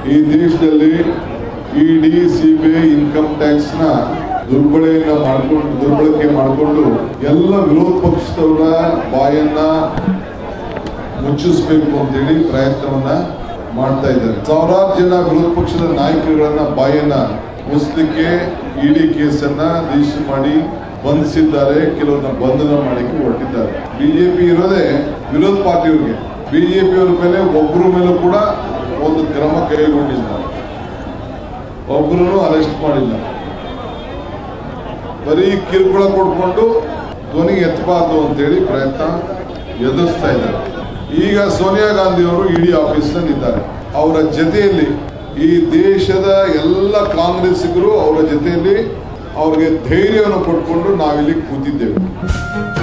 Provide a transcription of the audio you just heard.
ಈ ದೇಶದಲ್ಲಿ ED CBI income tax ನ ದುರ್ಬಳಕೆ ಮಾಡಿಕೊಂಡು ಎಲ್ಲ ವಿರೋಧ ಪಕ್ಷದವರ ಬಾಯನ್ನ ಮುಚ್ಚಿಸಬೇಕು ಅಂತೇಳಿ ಪ್ರಯತ್ನವನ್ನ ಮಾಡ್ತಾ ಇದ್ದಾರೆ. ಸಾವಿರಾರು ಜನ ವಿರೋಧ ಪಕ್ಷದ ನಾಯಕರುಗಳನ್ನ ಬಾಯನ್ನ ಮುಚ್ಚಲಿಕ್ಕೆ ಇಡಿ ಕೇಸನ್ನ ರಿಜಿಸ್ಟರ್ ಮಾಡಿ ಬಂಧಿಸಿದ್ದಾರೆ, ಕೆಲವರನ್ನ ಬಂಧನ ಮಾಡಲಿಕ್ಕೆ ಹೊರಟಿದ್ದಾರೆ. ಬಿಜೆಪಿ ಇರೋದೇ ವಿರೋಧ ಪಾರ್ಟಿಯವರಿಗೆ. ಬಿಜೆಪಿಯವರ ಮೇಲೆ ಒಬ್ಬರ ಮೇಲೂ ಕೂಡ ಒಂದು ಕ್ರಮ ಕೈಗೊಂಡಿಲ್ಲ, ಒಬ್ಬರನ್ನು ಅರೆಸ್ಟ್ ಮಾಡಿಲ್ಲ. ಬರೀ ಕಿರುಕುಳ ಕೊಡ್ಕೊಂಡು ಧ್ವನಿ ಎತ್ತಬಾರ್ದು ಅಂತೇಳಿ ಪ್ರಯತ್ನ ಎದುರಿಸ್ತಾ ಇದ್ದಾರೆ. ಈಗ ಸೋನಿಯಾ ಗಾಂಧಿ ಅವರು ಇಡಿ ಆಫೀಸ್ನಲ್ಲಿ ಇದ್ದಾರೆ. ಅವರ ಜೊತೆಯಲ್ಲಿ ಈ ದೇಶದ ಎಲ್ಲ ಕಾಂಗ್ರೆಸ್ಸಿಗರು ಅವರ ಜೊತೆಯಲ್ಲಿ ಅವ್ರಿಗೆ ಧೈರ್ಯವನ್ನು ಕೊಟ್ಕೊಂಡು ನಾವಿಲ್ಲಿ ಕೂತಿದ್ದೇವೆ.